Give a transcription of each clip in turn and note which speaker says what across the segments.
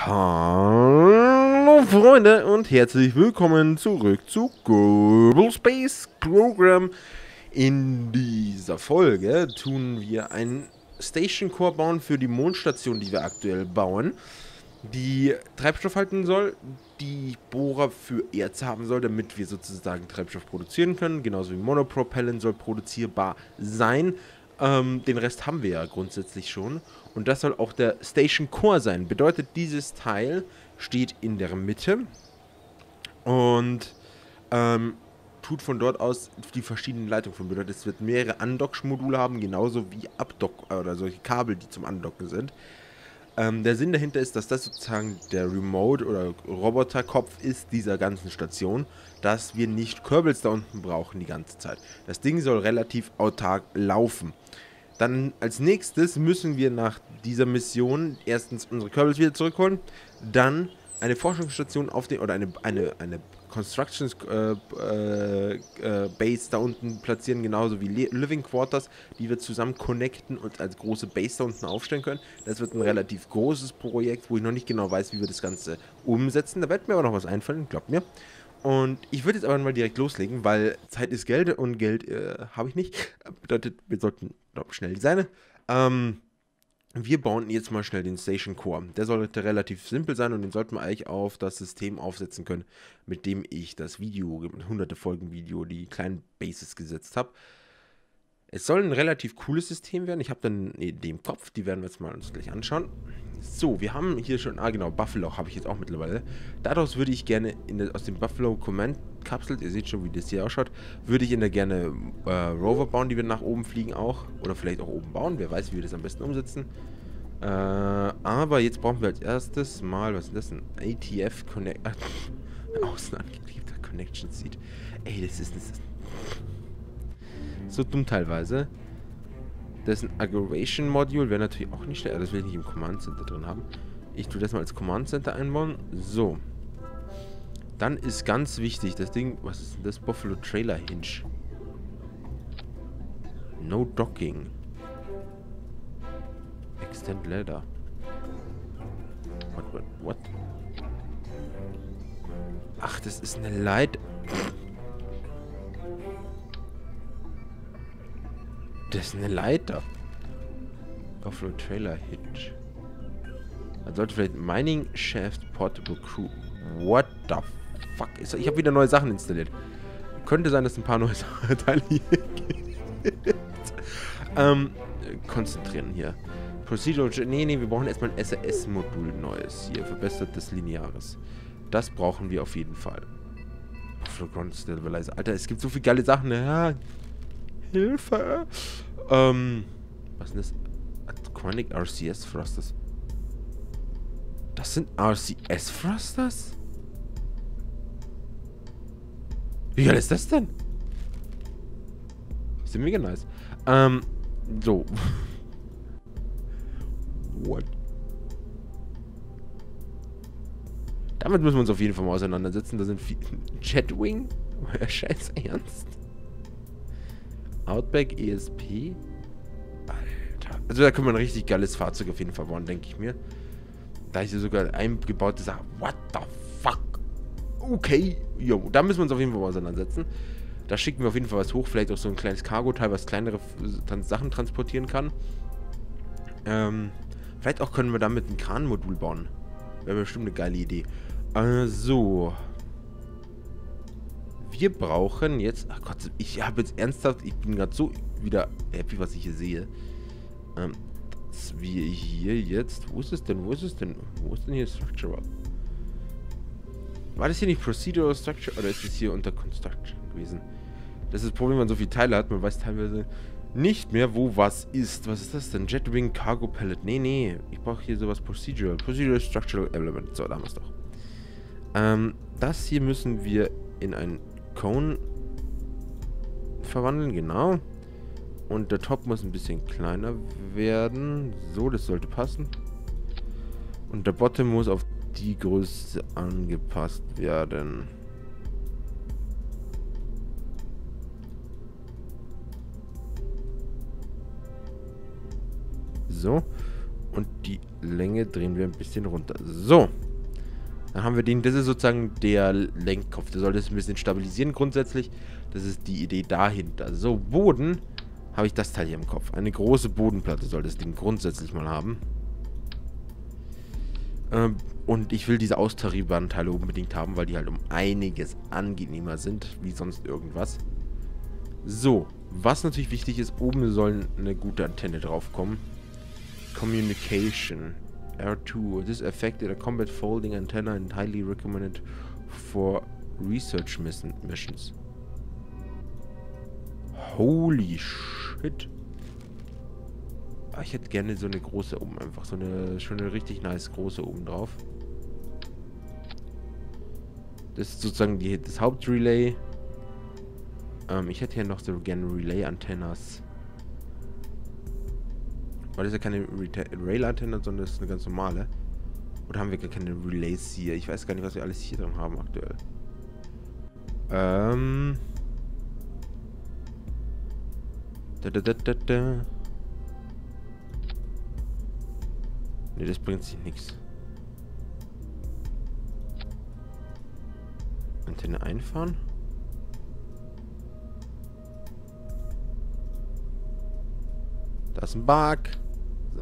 Speaker 1: Hallo Freunde und herzlich willkommen zurück zu Kerbal Space Program. In dieser Folge tun wir einen Station Core bauen für die Mondstation, die wir aktuell bauen, die Treibstoff halten soll, die Bohrer für Erze haben soll, damit wir sozusagen Treibstoff produzieren können, genauso wie Monopropellant soll produzierbar sein. Den Rest haben wir ja grundsätzlich schon. Und das soll auch der Station Core sein. Bedeutet, dieses Teil steht in der Mitte und tut von dort aus die verschiedenen Leitungen von. Bedeutet, es wird mehrere Undock-Module haben, genauso wie Abdock oder solche Kabel, die zum Andocken sind. Der Sinn dahinter ist, dass das sozusagen der Remote- oder Roboterkopf ist dieser ganzen Station, dass wir nicht Kerbals da unten brauchen die ganze Zeit. Das Ding soll relativ autark laufen. Dann als nächstes müssen wir nach dieser Mission erstens unsere Kerbals wieder zurückholen, dann eine Forschungsstation auf den, oder eine Construction Base da unten platzieren, genauso wie Living Quarters, die wir zusammen connecten und als große Base da unten aufstellen können. Das wird ein relativ großes Projekt, wo ich noch nicht genau weiß, wie wir das Ganze umsetzen. Da wird mir aber noch was einfallen, glaubt mir. Und ich würde jetzt aber mal direkt loslegen, weil Zeit ist Geld und Geld habe ich nicht. Bedeutet, wir sollten schnell sein. Wir bauen jetzt mal schnell den Station Core. Der sollte relativ simpel sein und den sollten wir eigentlich auf das System aufsetzen können, mit dem ich das Video, hunderte Folgen Video, die kleinen Bases gesetzt habe. Es soll ein relativ cooles System werden. Ich habe dann eine Idee im Kopf, die werden wir jetzt mal uns gleich anschauen. So, wir haben hier schon, genau, Buffalo habe ich jetzt auch mittlerweile. Daraus würde ich gerne aus dem Buffalo Command Kapsel, ihr seht schon, wie das hier ausschaut, würde ich in der gerne Rover bauen, die wir nach oben fliegen auch. Oder vielleicht auch oben bauen, wer weiß, wie wir das am besten umsetzen. Aber jetzt brauchen wir als erstes mal, was ist das denn? ATF Connect... außen angetriebter Connection Seat. Ey, das ist so dumm teilweise. Das ist ein Aggravation Module, wäre natürlich auch nicht schlecht. Das will ich nicht im Command Center drin haben. Ich tue das mal als Command Center einbauen. So. Dann ist ganz wichtig, das Ding, was ist denn das? Buffalo Trailer Hinge. No Docking. Extend Ladder. What? Ach, das ist eine Leiter. Das ist eine Leiter. Buffalo Trailer Hitch. Man sollte vielleicht Mining Shaft Portable Crew. What the fuck? Ich habe wieder neue Sachen installiert. Könnte sein, dass ein paar neue Teile hier gibt. Konzentrieren hier. Procedural. Nee, wir brauchen erstmal ein SAS-Modul neues. Hier, verbessertes Lineares. Das brauchen wir auf jeden Fall. Buffalo Ground Stabilizer. Alter, es gibt so viele geile Sachen. Ja. Hilfe! Was ist das? Chronic RCS Thrusters. Das sind RCS Thrusters? Wie geil ist das denn? Die sind mega nice. So. What? Damit müssen wir uns auf jeden Fall mal auseinandersetzen. Da sind Jetwing? Scheiß Ernst? Outback ESP? Alter. Also da können wir ein richtig geiles Fahrzeug auf jeden Fall bauen, denke ich mir. Da ist hier sogar eingebaute Sache. What the fuck? Okay. Jo, da müssen wir uns auf jeden Fall mal auseinandersetzen. Da schicken wir auf jeden Fall was hoch. Vielleicht auch so ein kleines Cargo-Teil, was kleinere Sachen transportieren kann. Vielleicht auch können wir damit ein Kranmodul bauen. Wäre bestimmt eine geile Idee. So. Wir brauchen jetzt... Ach Gott, ich habe jetzt ernsthaft... Ich bin gerade so wieder happy, was ich hier sehe. Dass wir hier jetzt... Wo ist es denn? Wo ist denn hier Structure? War das hier nicht Procedural Structure? Oder ist es hier unter Construction gewesen? Das ist das Problem, wenn man so viele Teile hat. Man weiß teilweise nicht mehr, wo was ist. Was ist das denn? Jetwing Cargo Pallet. Nee. Ich brauche hier sowas Procedural. Procedural Structural Element. So, da haben wir es doch. Das hier müssen wir in ein Cone verwandeln, genau. Und der Top muss ein bisschen kleiner werden. So, das sollte passen. Und der Bottom muss auf die Größe angepasst werden. So. Und die Länge drehen wir ein bisschen runter. So. Dann haben wir den, das ist sozusagen der Lenkkopf. Der soll das ein bisschen stabilisieren grundsätzlich. Das ist die Idee dahinter. So, Boden habe ich das Teil hier im Kopf. Eine große Bodenplatte soll das Ding grundsätzlich mal haben. Und ich will diese austarierbaren Teile unbedingt haben, weil die halt um einiges angenehmer sind, wie sonst irgendwas. So, was natürlich wichtig ist, oben soll eine gute Antenne drauf kommen. Communication. R2. This affected a combat folding antenna and highly recommended for research missions. Holy shit. Ich hätte gerne so eine große oben, einfach so eine schöne, richtig nice große oben drauf. Das ist sozusagen das Hauptrelay. Ich hätte hier noch so gerne Relay-Antennas. Aber das ist ja keine Rail-Antenne, sondern das ist eine ganz normale. Oder haben wir gar keine Relays hier? Ich weiß gar nicht, was wir alles hier drin haben aktuell. Ne, das bringt sich nichts. Antenne einfahren. Da ist ein Bug. So.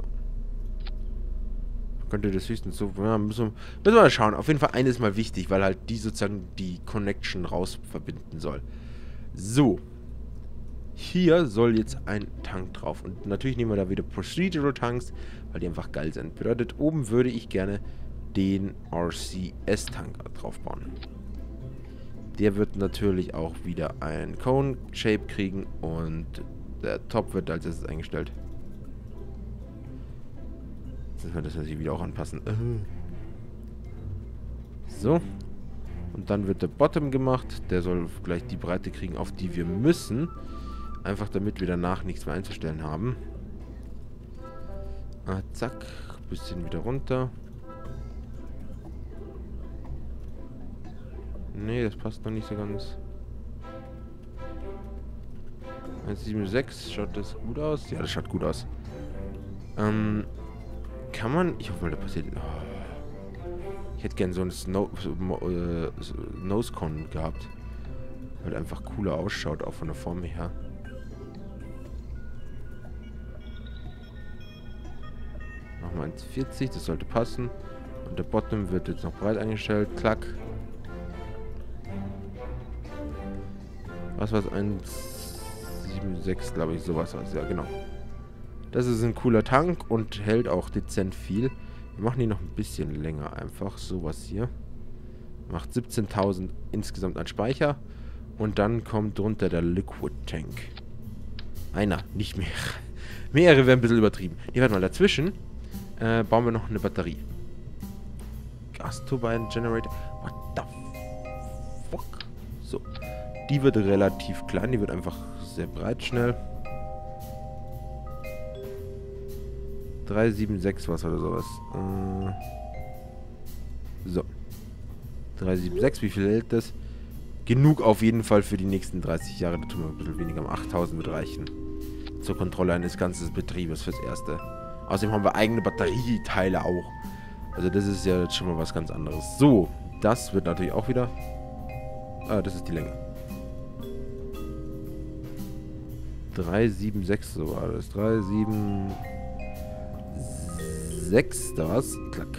Speaker 1: Könnte das höchstens so... Ja, müssen wir mal schauen. Auf jeden Fall eines mal wichtig, weil halt die sozusagen die Connection raus verbinden soll. So. Hier soll jetzt ein Tank drauf. Und natürlich nehmen wir da wieder Procedural Tanks, weil die einfach geil sind. Bedeutet, oben würde ich gerne den RCS-Tank drauf bauen. Der wird natürlich auch wieder ein Cone-Shape kriegen und der Top wird als erstes eingestellt. Jetzt müssen wir das natürlich wieder auch anpassen. So. Und dann wird der Bottom gemacht. Der soll gleich die Breite kriegen, auf die wir müssen. Einfach damit wir danach nichts mehr einzustellen haben. Zack. Bisschen wieder runter. Nee, das passt noch nicht so ganz. 1,76. Schaut das gut aus? Ja, das schaut gut aus. Kann man... Ich hoffe mal, da passiert... Oh. Ich hätte gerne so ein Nose-Cone gehabt. Weil einfach cooler ausschaut, auch von der Form her. Nochmal 1,40. Das sollte passen. Und der Bottom wird jetzt noch breit eingestellt. Klack. Was war es? 1,76, glaube ich. Sowas war es. Ja, genau. Das ist ein cooler Tank und hält auch dezent viel. Wir machen die noch ein bisschen länger einfach. Sowas hier. Macht 17.000 insgesamt an Speicher. Und dann kommt drunter der Liquid Tank. Einer, nicht mehr. Mehrere wären ein bisschen übertrieben. Hier, warte mal, dazwischen bauen wir noch eine Batterie. Gasturbine Generator. What the fuck? So. Die wird relativ klein. Die wird einfach sehr breit schnell. 376 was oder sowas. So. 376, wie viel hält das? Genug auf jeden Fall für die nächsten 30 Jahre. Da tun wir ein bisschen weniger. 8000 wird reichen. Zur Kontrolle eines ganzen Betriebes fürs Erste. Außerdem haben wir eigene Batterieteile auch. Also das ist ja jetzt schon mal was ganz anderes. So. Das wird natürlich auch wieder... das ist die Länge. 376, so war das. 376, da war's. Klack.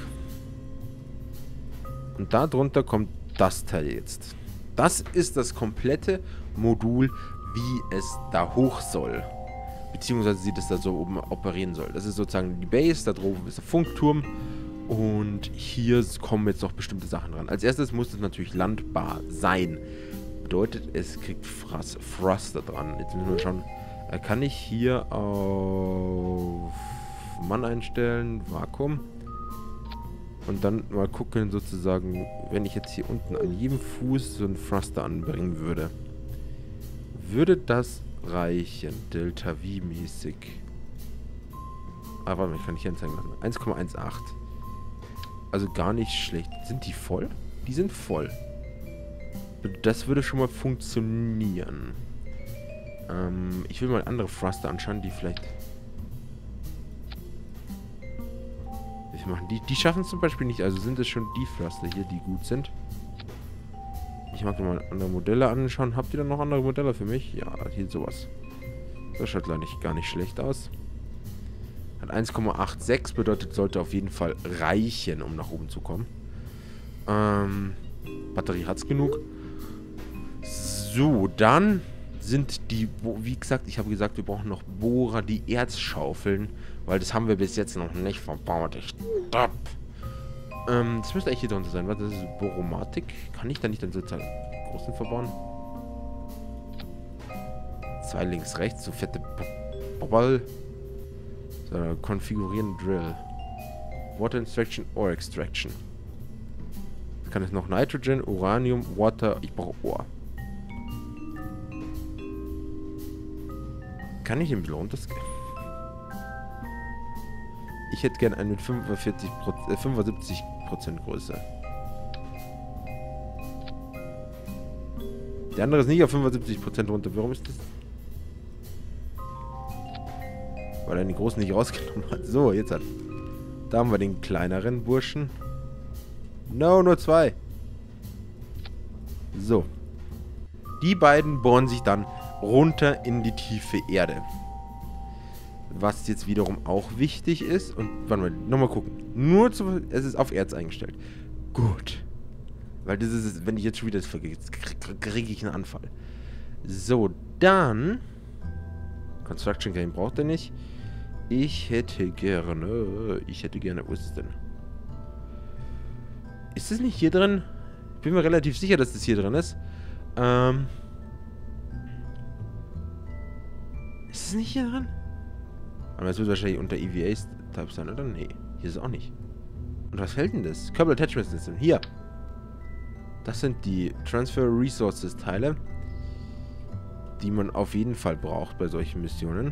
Speaker 1: Und da drunter kommt das Teil jetzt. Das ist das komplette Modul, wie es da hoch soll. Beziehungsweise sieht es da so oben operieren soll. Das ist sozusagen die Base, da droben ist der Funkturm. Und hier kommen jetzt noch bestimmte Sachen dran. Als erstes muss es natürlich landbar sein. Bedeutet, es kriegt Thruster dran. Jetzt müssen wir schauen, kann ich hier auf Mann einstellen, Vakuum. Und dann mal gucken, sozusagen, wenn ich jetzt hier unten an jedem Fuß so einen Thruster anbringen würde. Würde das reichen? Delta V-mäßig. Aber ich kann nicht anzeigen lassen. 1,18. Also gar nicht schlecht. Sind die voll? Die sind voll. Das würde schon mal funktionieren. Ich will mal andere Thruster anschauen, die vielleicht... Die machen die schaffen es zum Beispiel nicht. Also sind es schon die Thruster hier, die gut sind. Ich mag mir mal andere Modelle anschauen. Habt ihr dann noch andere Modelle für mich? Ja, hier sowas. Das schaut gar nicht schlecht aus. Hat 1,86, bedeutet, sollte auf jeden Fall reichen, um nach oben zu kommen. Batterie hat's genug. So, dann sind die, wie gesagt, ich habe gesagt, wir brauchen noch Bohrer, die Erzschaufeln, weil das haben wir bis jetzt noch nicht verbaut. Stopp! Das müsste eigentlich hier drunter sein. Was, das ist Boromatik? Kann ich da nicht dann sozusagen großen verbauen? 2 links, rechts, so fette Bobbel. So, konfigurieren Drill. Water Extraction, Ore Extraction. Kann es noch Nitrogen, Uranium, Water. Ich brauche Ohr. Kann ich den ein bisschen runterskalen? Ich hätte gern einen mit 75% Größe. Der andere ist nicht auf 75% runter. Warum ist das? Weil er den großen nicht rausgenommen hat. So, jetzt hat. Da haben wir den kleineren Burschen. No, nur 2. So. Die beiden bohren sich dann runter in die tiefe Erde. Was jetzt wiederum auch wichtig ist. Und, warte mal, nochmal gucken. Es ist auf Erz eingestellt. Gut. Weil das ist, wenn ich jetzt schon wieder das vergesse, kriege ich einen Anfall. So, dann. Construction Game braucht er nicht. Ich hätte gerne, wo ist es denn? Ist es nicht hier drin? Ich bin mir relativ sicher, dass das hier drin ist. Ist es nicht hier drin? Aber es wird wahrscheinlich unter EVA-Type sein, oder? Nee, hier ist es auch nicht. Und was fällt denn das? Kerbal Attachment System. Hier. Das sind die Transfer Resources Teile, die man auf jeden Fall braucht bei solchen Missionen.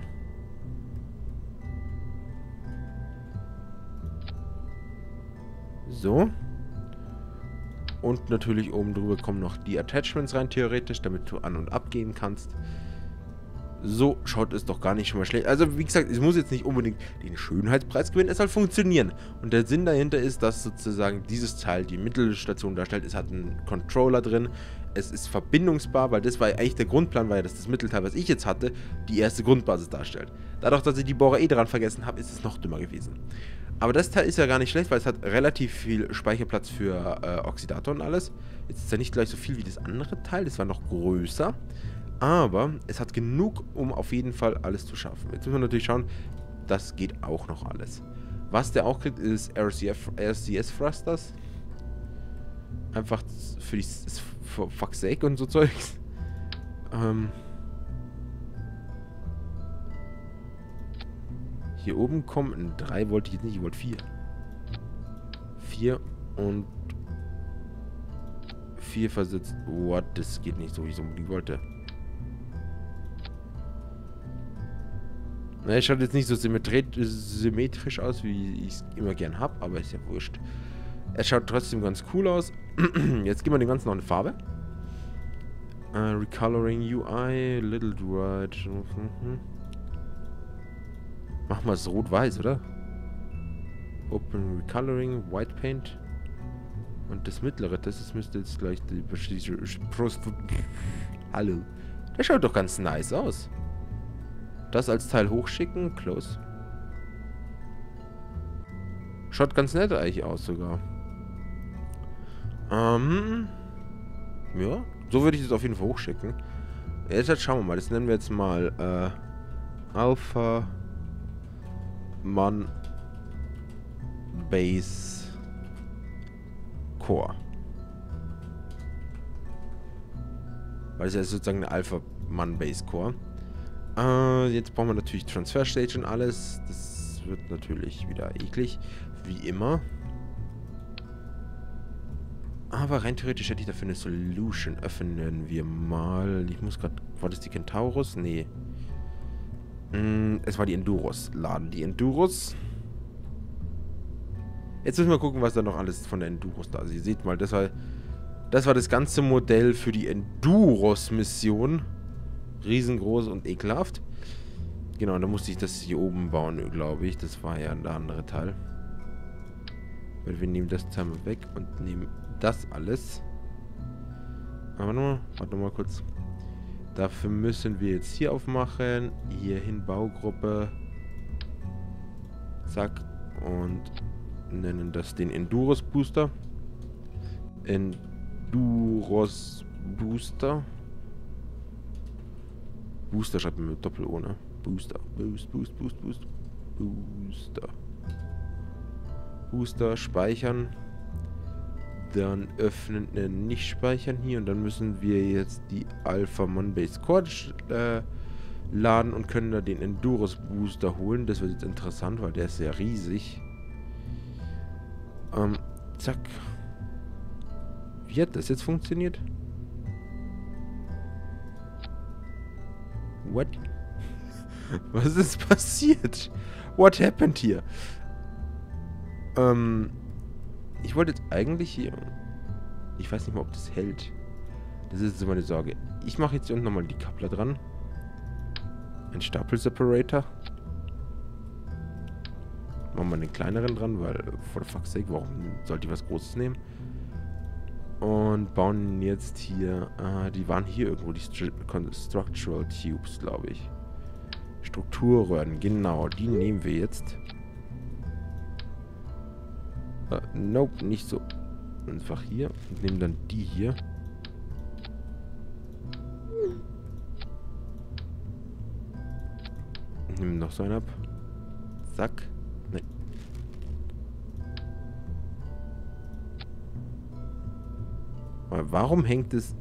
Speaker 1: So. Und natürlich oben drüber kommen noch die Attachments rein, theoretisch, damit du an- und abgehen kannst. So schaut es doch gar nicht schon mal schlecht. Also, wie gesagt, es muss jetzt nicht unbedingt den Schönheitspreis gewinnen, es soll funktionieren. Und der Sinn dahinter ist, dass sozusagen dieses Teil die Mittelstation darstellt. Es hat einen Controller drin, es ist verbindungsbar, weil das war eigentlich der Grundplan, war ja, dass das Mittelteil, was ich jetzt hatte, die erste Grundbasis darstellt. Dadurch, dass ich die Bohrer dran vergessen habe, ist es noch dümmer gewesen. Aber das Teil ist ja gar nicht schlecht, weil es hat relativ viel Speicherplatz für Oxidator und alles. Jetzt ist ja nicht gleich so viel wie das andere Teil, das war noch größer. Aber es hat genug, um auf jeden Fall alles zu schaffen. Jetzt müssen wir natürlich schauen, das geht auch noch alles. Was der auch kriegt, ist RCS Thrusters. Einfach für die fuck's sake und so Zeugs. Hier oben kommen 3 wollte ich jetzt nicht, ich wollte 4. 4 und 4 versetzt. What? Das geht nicht so, wie ich es unbedingt wollte. Na, es schaut jetzt nicht so symmetrisch aus, wie ich es immer gern habe, aber ist ja wurscht. Es schaut trotzdem ganz cool aus. Jetzt geben wir dem Ganzen noch eine Farbe. Recoloring UI, Little Dried. Machen wir es rot-weiß, oder? Open Recoloring, White Paint. Und das mittlere, müsste jetzt gleich die Hallo. Der schaut doch ganz nice aus. Das als Teil hochschicken. Close. Schaut ganz nett eigentlich aus sogar. Ja. So würde ich das auf jeden Fall hochschicken. Jetzt schauen wir mal. Das nennen wir jetzt mal Alpha Man Base Core. Weil es ja sozusagen eine Alpha Man Base Core. Jetzt brauchen wir natürlich Transfer Stage und alles. Das wird natürlich wieder eklig. Wie immer. Aber rein theoretisch hätte ich dafür eine Solution. Öffnen wir mal. Ich muss gerade... War das die Kentaurus? Nee. Es war die Enduros. Laden die Enduros. Jetzt müssen wir gucken, was da noch alles von der Enduros da ist. Ihr seht mal, das war das ganze Modell für die Enduros-Mission. Riesengroß und ekelhaft. Genau, da musste ich das hier oben bauen, glaube ich. Das war ja der andere Teil. Weil wir nehmen das zweimal weg und nehmen das alles. Aber warte mal kurz. Dafür müssen wir jetzt hier aufmachen. Hierhin Baugruppe. Zack. Und nennen das den Enduros Booster. Enduros Booster. Booster schreibt man mit Doppel-O, ne? Booster. Booster. Booster speichern. Dann öffnen, nicht speichern hier. Und dann müssen wir jetzt die Alpha Monbase Core laden und können da den Enduros Booster holen. Das wird jetzt interessant, weil der ist sehr riesig. Zack. Wie hat das jetzt funktioniert? What? Was ist passiert? What happened hier? Ich wollte jetzt eigentlich hier... Ich weiß nicht mal, ob das hält. Das ist jetzt meine Sorge. Ich mache jetzt hier unten nochmal die Kappler dran. Ein Stapel-Separator. Machen wir einen kleineren dran, weil... For the fuck's sake, warum sollte ich was Großes nehmen? Und bauen jetzt hier... die waren hier irgendwo, die Structural Tubes, glaube ich. Strukturröhren, genau. Die nehmen wir jetzt. Nope, nicht so. Einfach hier. Und nehmen dann die hier. Nehmen noch so einen ab. Zack. Nein. Aber warum hängt es...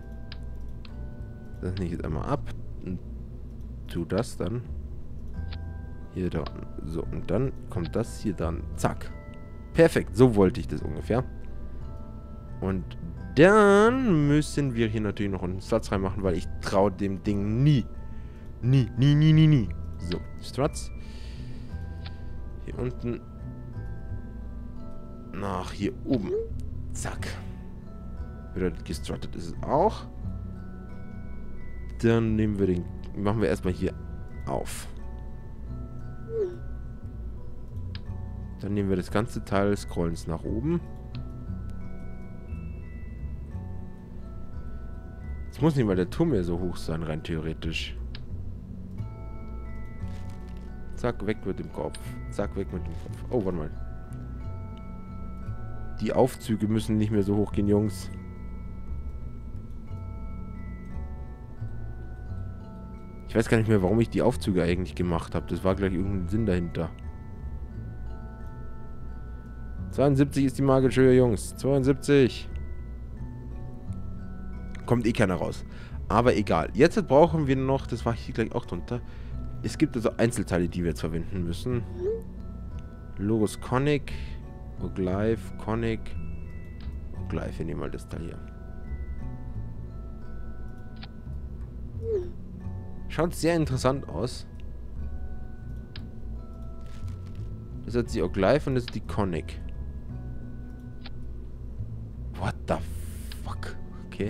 Speaker 1: Das nehme ich jetzt einmal ab. Und tu das dann. Hier dran. So, und dann kommt das hier dann. Zack. Perfekt, so wollte ich das ungefähr. Und dann müssen wir hier natürlich noch einen Struts reinmachen, weil ich traue dem Ding nie. Nie. So, Struts. Hier unten. Nach hier oben. Zack. Bedeutet, gestruttet ist es auch. Dann nehmen wir den... Machen wir erstmal hier auf. Dann nehmen wir das ganze Teil, scrollen es nach oben. Es muss nicht mal der Turm mehr so hoch sein, rein theoretisch. Zack, weg mit dem Kopf. Zack, weg mit dem Kopf. Oh, warte mal. Die Aufzüge müssen nicht mehr so hoch gehen, Jungs. Ich weiß gar nicht mehr, warum ich die Aufzüge eigentlich gemacht habe. Das war gleich irgendein Sinn dahinter. 72 ist die magische Höhe, Jungs. 72. Kommt eh keiner raus. Aber egal. Jetzt brauchen wir noch, das war hier gleich auch drunter. Es gibt also Einzelteile, die wir jetzt verwenden müssen. Logos Conic. Oglyph, Conic. Oglyph, wir nehmen mal das Teil hier. Schaut sehr interessant aus. Das ist jetzt die Oglyph und das ist die Conic. What the fuck? Okay.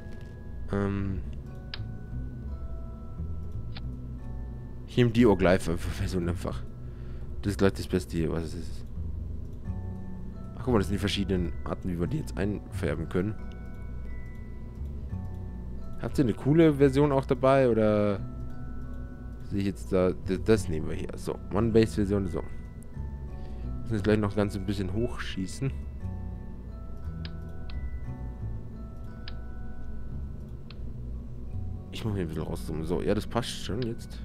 Speaker 1: Ich nehme die Oglyph-Version einfach. Das ist gleich das Beste hier, was es ist. Ach, guck mal, das sind die verschiedenen Arten, wie wir die jetzt einfärben können. Habt ihr eine coole Version auch dabei, oder sehe ich jetzt da... Das nehmen wir hier. So, One-Base-Version, so. Müssen jetzt gleich noch ganz ein bisschen hochschießen. Ich mache hier ein bisschen rauszoomen. So, ja, das passt schon jetzt.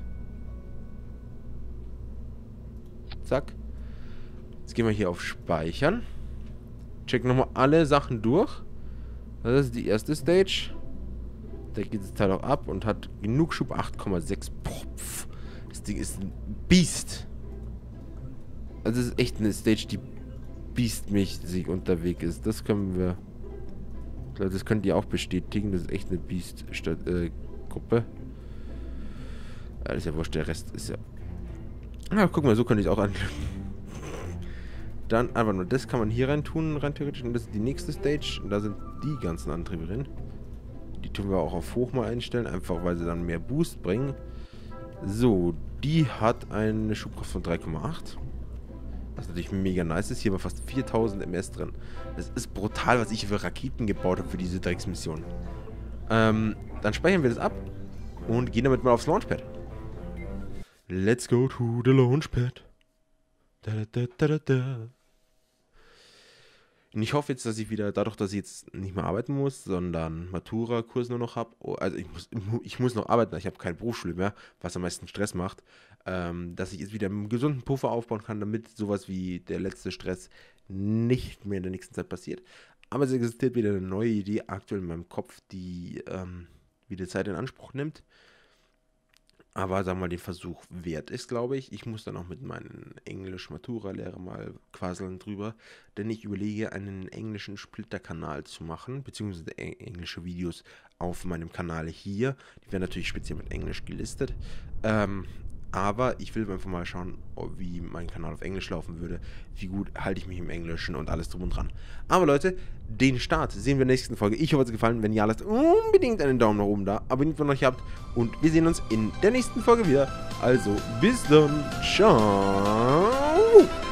Speaker 1: Zack. Jetzt gehen wir hier auf Speichern. Checken nochmal alle Sachen durch. Das ist die erste Stage. Da geht das Teil auch ab und hat genug Schub. 8,6. Das Ding ist ein Biest. Also das ist echt eine Stage, die beastmäßig unterwegs ist. Das können wir... Ich glaube, das könnt ihr auch bestätigen. Das ist echt eine Beast-Gruppe. Das ist ja wurscht, der Rest ist ja... Na, guck mal, so könnte ich es auch anklicken. Dann einfach nur das kann man hier rein tun, rein theoretisch. Und das ist die nächste Stage. Und da sind die ganzen Antriebe drin. Die tun wir auch auf hoch mal einstellen, einfach weil sie dann mehr Boost bringen. So, die hat eine Schubkraft von 3,8. Was natürlich mega nice ist. Hier war fast 4000 MS drin. Das ist brutal, was ich für Raketen gebaut habe für diese Drecksmission. Dann speichern wir das ab und gehen damit mal aufs Launchpad. Let's go to the Launchpad. Da, da, da, da, da. Und ich hoffe jetzt, dass ich wieder, dadurch, dass ich jetzt nicht mehr arbeiten muss, sondern Matura-Kurs nur noch habe, also ich muss noch arbeiten, ich habe keine Berufsschule mehr, was am meisten Stress macht, dass ich jetzt wieder einen gesunden Puffer aufbauen kann, damit sowas wie der letzte Stress nicht mehr in der nächsten Zeit passiert. Aber es existiert wieder eine neue Idee aktuell in meinem Kopf, die wieder Zeit in Anspruch nimmt. Aber sagen wir mal, den Versuch wert ist, glaube ich. Ich muss dann auch mit meinem Englisch-Matura-Lehrer mal quasseln drüber, denn ich überlege, einen englischen Splitter-Kanal zu machen, beziehungsweise englische Videos auf meinem Kanal hier. Die werden natürlich speziell mit Englisch gelistet. Aber ich will einfach mal schauen, wie mein Kanal auf Englisch laufen würde. Wie gut halte ich mich im Englischen und alles drum und dran. Aber Leute, den Start sehen wir in der nächsten Folge. Ich hoffe, es hat gefallen. Wenn ja, lasst unbedingt einen Daumen nach oben da. Abonniert, wenn ihr euch habt. Und wir sehen uns in der nächsten Folge wieder. Also, bis dann. Ciao.